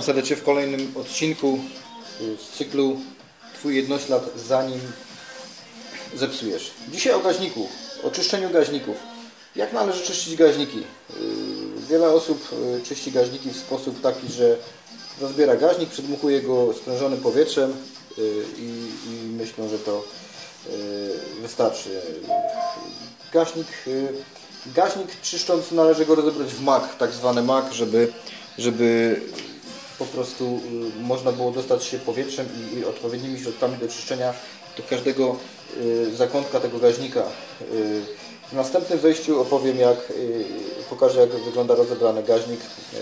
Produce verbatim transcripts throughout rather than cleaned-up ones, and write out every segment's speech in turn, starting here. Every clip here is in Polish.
serdecznie w kolejnym odcinku z cyklu Twój jednoślad, zanim zepsujesz. Dzisiaj o gaźniku, o czyszczeniu gaźników. Jak należy czyścić gaźniki? Wiele osób czyści gaźniki w sposób taki, że rozbiera gaźnik, przedmuchuje go sprężonym powietrzem i, i myślą, że to wystarczy. Gaźnik, gaźnik czyszcząc należy go rozebrać w mak, tak zwany mak, żeby, żeby po prostu można było dostać się powietrzem i, i odpowiednimi środkami do czyszczenia do każdego zakątka tego gaźnika. W następnym wejściu opowiem, jak pokażę, jak wygląda rozebrany gaźnik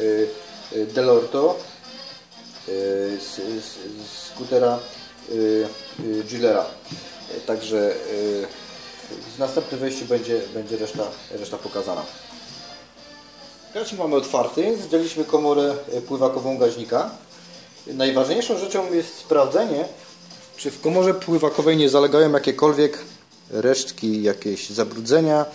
Delorto z, z, z skutera Gillera. Także w następnym wejściu będzie, będzie reszta, reszta pokazana. Gaźnik mamy otwarty, zdjęliśmy komorę pływakową gaźnika. Najważniejszą rzeczą jest sprawdzenie, czy w komorze pływakowej nie zalegają jakiekolwiek resztki, jakieś zabrudzenia,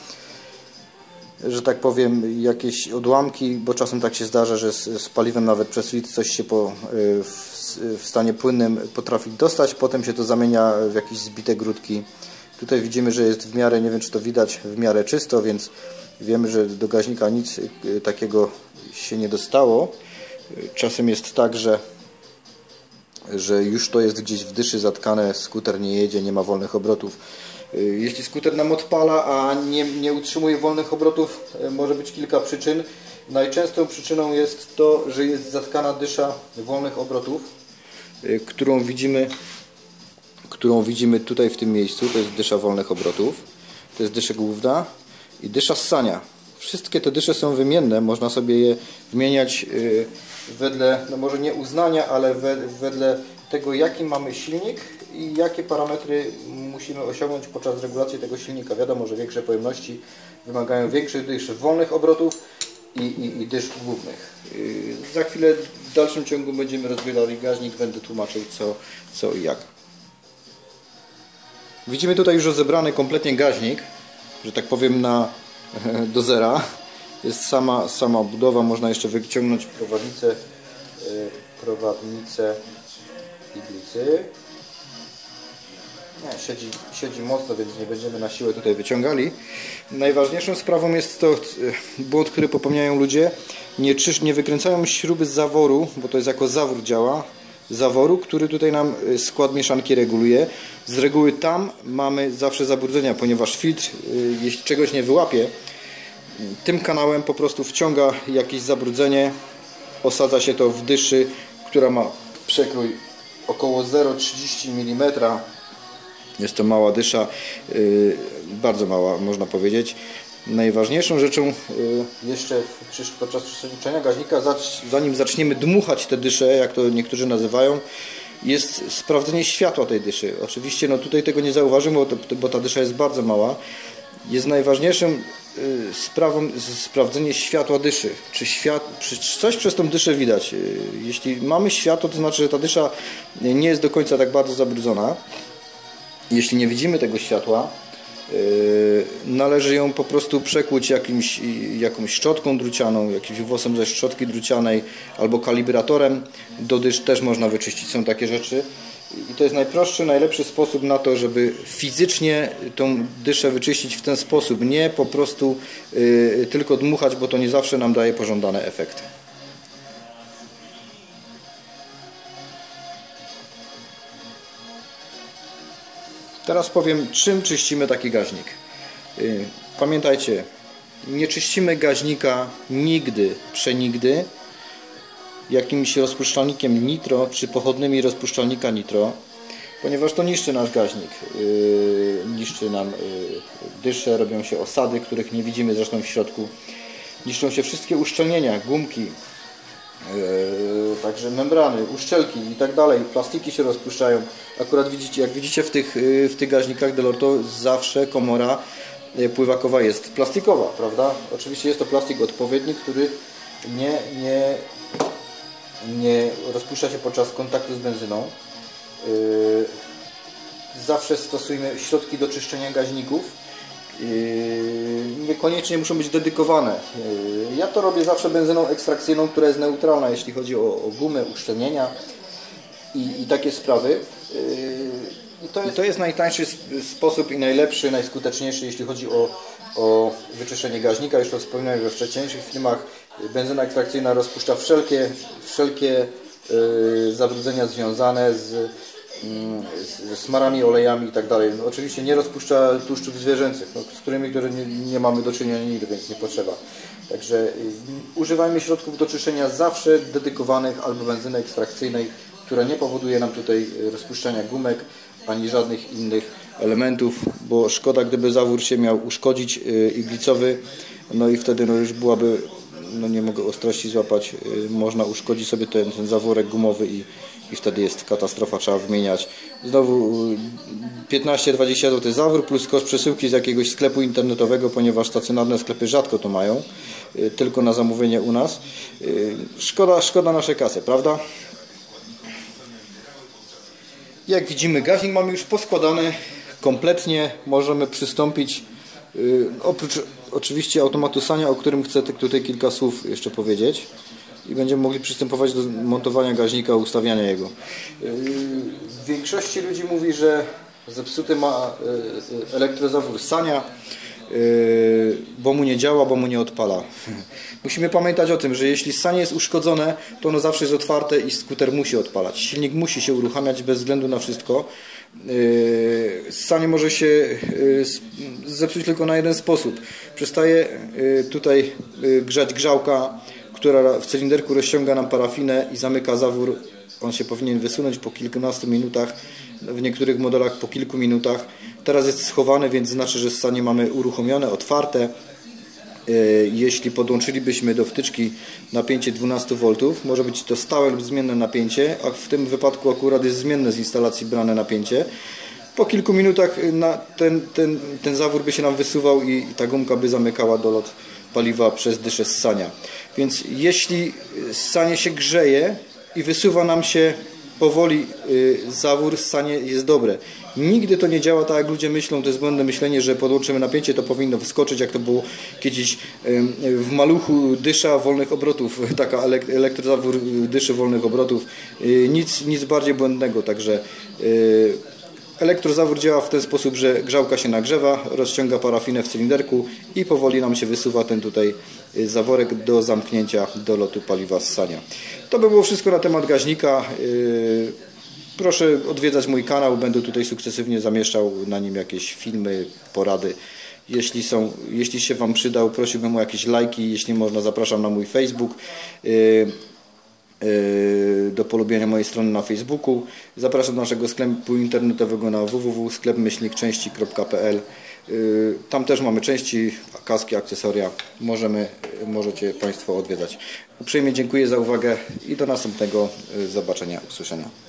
że tak powiem, jakieś odłamki, bo czasem tak się zdarza, że z, z paliwem nawet przez litr coś się po, w, w stanie płynnym potrafi dostać, potem się to zamienia w jakieś zbite grudki. Tutaj widzimy, że jest w miarę, nie wiem czy to widać, w miarę czysto, więc wiemy, że do gaźnika nic takiego się nie dostało. Czasem jest tak, że, że już to jest gdzieś w dyszy zatkane, skuter nie jedzie, nie ma wolnych obrotów. Jeśli skuter nam odpala, a nie, nie utrzymuje wolnych obrotów, może być kilka przyczyn. Najczęstszą przyczyną jest to, że jest zatkana dysza wolnych obrotów, którą widzimy, którą widzimy tutaj w tym miejscu. To jest dysza wolnych obrotów, to jest dysza główna i dysza ssania. Wszystkie te dysze są wymienne, można sobie je wymieniać wedle, no może nie uznania, ale wedle tego, jaki mamy silnik i jakie parametry musimy osiągnąć podczas regulacji tego silnika. Wiadomo, że większe pojemności wymagają większych dysz wolnych obrotów i, i, i dysz głównych. Za chwilę w dalszym ciągu będziemy rozbierali gaźnik, będę tłumaczył co, co i jak. Widzimy tutaj już rozebrany kompletnie gaźnik, że tak powiem na, do zera. Jest sama, sama budowa, można jeszcze wyciągnąć prowadnicę, prowadnicę iglicy. Nie, siedzi, siedzi mocno, więc nie będziemy na siłę tutaj wyciągali. Najważniejszą sprawą jest to błąd, który popełniają ludzie. Nie, czyż, nie wykręcają śruby z zaworu, bo to jest jako zawór działa. Zaworu, który tutaj nam skład mieszanki reguluje. Z reguły tam mamy zawsze zabrudzenia, ponieważ filtr, jeśli czegoś nie wyłapie, tym kanałem po prostu wciąga jakieś zabrudzenie, osadza się to w dyszy, która ma przekrój około zero przecinek trzydzieści milimetrów. Jest to mała dysza, yy, bardzo mała można powiedzieć. Najważniejszą rzeczą yy, jeszcze podczas czyszczenia gaźnika, zanim zaczniemy dmuchać te dysze, jak to niektórzy nazywają, jest sprawdzenie światła tej dyszy. Oczywiście no tutaj tego nie zauważymy, bo, to, bo ta dysza jest bardzo mała. Jest najważniejszą yy, sprawą sprawdzenie światła dyszy. Czy, świat, czy coś przez tą dyszę widać? Yy, jeśli mamy światło, to znaczy, że ta dysza nie jest do końca tak bardzo zabrudzona. Jeśli nie widzimy tego światła, yy, należy ją po prostu przekłuć jakimś, jakąś szczotką drucianą, jakimś włosem ze szczotki drucianej albo kalibratorem. Do dysz też można wyczyścić, są takie rzeczy. I to jest najprostszy, najlepszy sposób na to, żeby fizycznie tą dyszę wyczyścić w ten sposób. Nie po prostu yy, tylko dmuchać, bo to nie zawsze nam daje pożądane efekty. Teraz powiem, czym czyścimy taki gaźnik. Yy, pamiętajcie, nie czyścimy gaźnika nigdy, przenigdy jakimś rozpuszczalnikiem nitro czy pochodnymi rozpuszczalnika nitro, ponieważ to niszczy nasz gaźnik, yy, niszczy nam yy, dysze, robią się osady, których nie widzimy zresztą w środku, niszczą się wszystkie uszczelnienia, gumki, yy, także membrany, uszczelki i tak dalej, plastiki się rozpuszczają. Akurat widzicie, jak widzicie w tych, yy, w tych gaźnikach Delorto zawsze komora yy, pływakowa jest plastikowa, prawda? Oczywiście jest to plastik odpowiedni, który nie, nie nie rozpuszcza się podczas kontaktu z benzyną. Zawsze stosujemy środki do czyszczenia gaźników Niekoniecznie muszą być dedykowane. Ja to robię zawsze benzyną ekstrakcyjną, która jest neutralna, jeśli chodzi o, o gumę, uszczelnienia i, i takie sprawy. I to jest, to jest najtańszy sposób i najlepszy, najskuteczniejszy, jeśli chodzi o, o wyczyszczenie gaźnika. Już to wspominałem we wcześniejszych filmach. Benzyna ekstrakcyjna rozpuszcza wszelkie, wszelkie yy, zabrudzenia związane z, yy, z smarami, olejami i tak dalej. No, oczywiście nie rozpuszcza tłuszczów zwierzęcych, no, z którymi które nie, nie mamy do czynienia nigdy, więc nie potrzeba. Także yy, używajmy środków do czyszczenia zawsze dedykowanych albo benzyny ekstrakcyjnej, która nie powoduje nam tutaj rozpuszczania gumek ani żadnych innych elementów, bo szkoda, gdyby zawór się miał uszkodzić yy, iglicowy, no i wtedy no, już byłaby, no nie mogę ostrości złapać, yy, można uszkodzić sobie ten, ten zaworek gumowy i, i wtedy jest katastrofa, trzeba wymieniać. Znowu yy, piętnaście dwadzieścia złotych zawór plus koszt przesyłki z jakiegoś sklepu internetowego, ponieważ stacjonarne sklepy rzadko to mają, yy, tylko na zamówienie u nas. Yy, szkoda, szkoda naszej kasy, prawda? Jak widzimy, gaźnik mamy już poskładany kompletnie. Możemy przystąpić, yy, oprócz oczywiście automatu sania, o którym chcę tutaj kilka słów jeszcze powiedzieć. I będziemy mogli przystępować do montowania gaźnika, ustawiania jego. Yy, w większości ludzi mówi, że zepsuty ma yy, elektrozawór sania, yy, bo mu nie działa, bo mu nie odpala. Musimy pamiętać o tym, że jeśli sanie jest uszkodzone, to ono zawsze jest otwarte i skuter musi odpalać. Silnik musi się uruchamiać bez względu na wszystko. Sanie może się zepsuć tylko na jeden sposób. Przestaje tutaj grzać grzałka, która w cylinderku rozciąga nam parafinę i zamyka zawór. On się powinien wysunąć po kilkunastu minutach, w niektórych modelach po kilku minutach. Teraz jest schowany, więc znaczy, że sanie mamy uruchomione, otwarte. Jeśli podłączylibyśmy do wtyczki napięcie dwanaście woltów, może być to stałe lub zmienne napięcie, a w tym wypadku akurat jest zmienne z instalacji brane napięcie. Po kilku minutach na ten, ten, ten zawór by się nam wysuwał i ta gumka by zamykała dolot paliwa przez dyszę ssania. Więc jeśli ssanie się grzeje i wysuwa nam się powoli zawór, ssanie jest dobre. Nigdy to nie działa tak, jak ludzie myślą, to jest błędne myślenie, że podłączymy napięcie, to powinno wyskoczyć, jak to było kiedyś w maluchu dysza wolnych obrotów, taka elektrozawór dyszy wolnych obrotów. Nic, nic bardziej błędnego, także elektrozawór działa w ten sposób, że grzałka się nagrzewa, rozciąga parafinę w cylinderku i powoli nam się wysuwa ten tutaj zaworek do zamknięcia dolotu paliwa z sania. To by było wszystko na temat gaźnika. Proszę odwiedzać mój kanał, będę tutaj sukcesywnie zamieszczał na nim jakieś filmy, porady. Jeśli, są, jeśli się Wam przydał, prosiłbym o jakieś lajki, jeśli można zapraszam na mój Facebook, do polubienia mojej strony na Facebooku. Zapraszam do naszego sklepu internetowego na w w w kropka sklep myślnik części kropka p l. Tam też mamy części, kaski, akcesoria. Możemy, możecie Państwo odwiedzać. Uprzejmie dziękuję za uwagę i do następnego zobaczenia, usłyszenia.